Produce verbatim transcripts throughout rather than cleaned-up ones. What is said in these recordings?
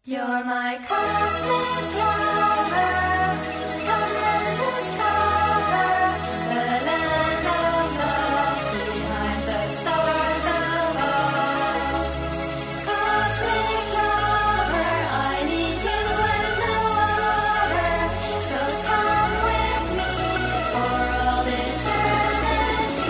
You're my cosmic lover. Come and discover the land of love behind the stars above. Cosmic lover, I need you and no other. So come with me for all eternity.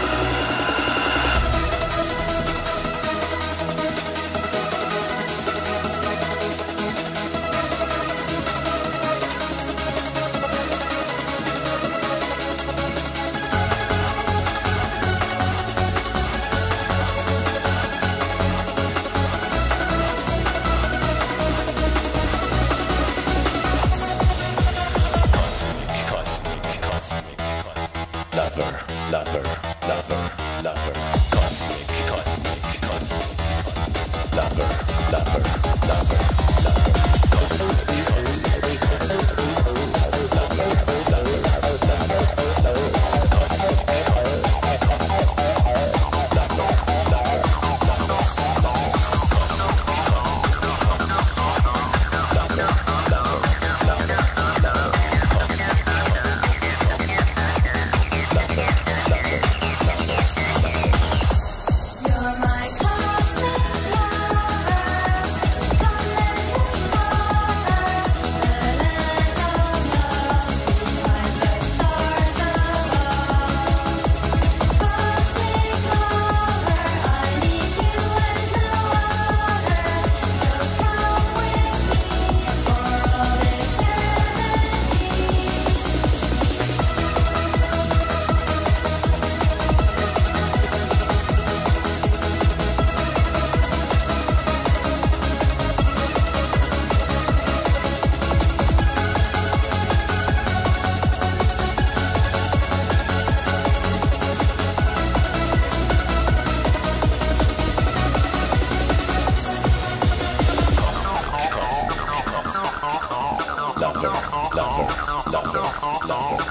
Lover, lover, lover, lover, cosmic, cosmic, cosmic, lover, lover, lover, lover, cosmic, cosmic, cosmic, lover, lover, lover, lover, cosmic, cosmic, cosmic, lover, lover, lover, lover, cosmic, cosmic, cosmic, lover, lover, lover, lover, cosmic, You're my cosmic lover. Come and discover the land of love behind the stars above. Cosmic lover, I need you and no other. So come with me for all eternity. lover, lover, lover, lover.